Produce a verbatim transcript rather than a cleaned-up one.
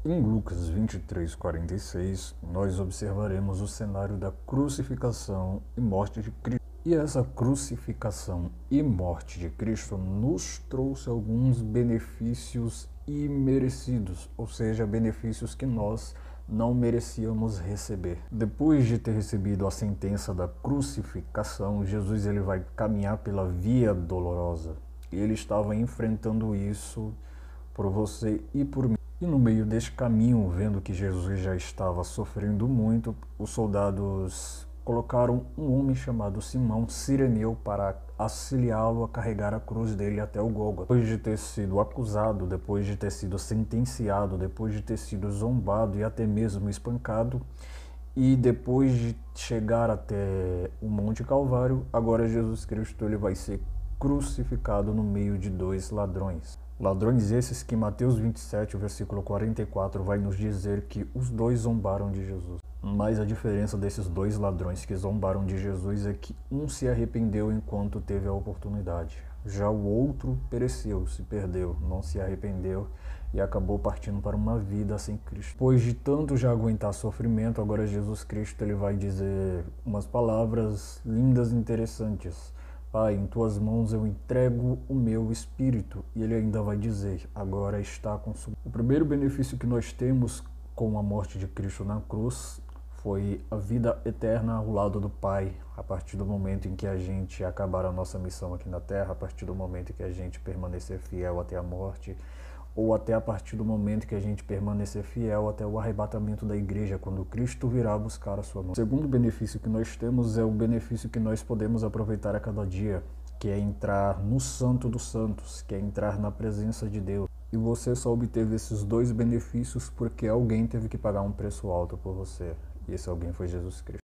Em Lucas vinte e três, quarenta e seis, nós observaremos o cenário da crucificação e morte de Cristo. E essa crucificação e morte de Cristo nos trouxe alguns benefícios imerecidos, ou seja, benefícios que nós não merecíamos receber. Depois de ter recebido a sentença da crucificação, Jesus ele vai caminhar pela via dolorosa. E ele estava enfrentando isso por você e por mim. E no meio deste caminho, vendo que Jesus já estava sofrendo muito, os soldados colocaram um homem chamado Simão Cireneu para auxiliá-lo a carregar a cruz dele até o Gólgota. Depois de ter sido acusado, depois de ter sido sentenciado, depois de ter sido zombado e até mesmo espancado, e depois de chegar até o Monte Calvário, agora Jesus Cristo ele vai ser crucificado no meio de dois ladrões. Ladrões esses que Mateus vinte e sete, o versículo quarenta e quatro, vai nos dizer que os dois zombaram de Jesus. Mas a diferença desses dois ladrões que zombaram de Jesus é que um se arrependeu enquanto teve a oportunidade. Já o outro pereceu, se perdeu, não se arrependeu e acabou partindo para uma vida sem Cristo. Depois de tanto já aguentar sofrimento, agora Jesus Cristo ele vai dizer umas palavras lindas e interessantes. Pai, em tuas mãos eu entrego o meu espírito. E ele ainda vai dizer, agora está consumido. O primeiro benefício que nós temos com a morte de Cristo na cruz foi a vida eterna ao lado do Pai, a partir do momento em que a gente acabar a nossa missão aqui na Terra, a partir do momento em que a gente permanecer fiel até a morte, ou até a partir do momento que a gente permanecer fiel até o arrebatamento da igreja, quando Cristo virá buscar a sua noiva. O segundo benefício que nós temos é o benefício que nós podemos aproveitar a cada dia, que é entrar no Santo dos Santos, que é entrar na presença de Deus. E você só obteve esses dois benefícios porque alguém teve que pagar um preço alto por você. E esse alguém foi Jesus Cristo.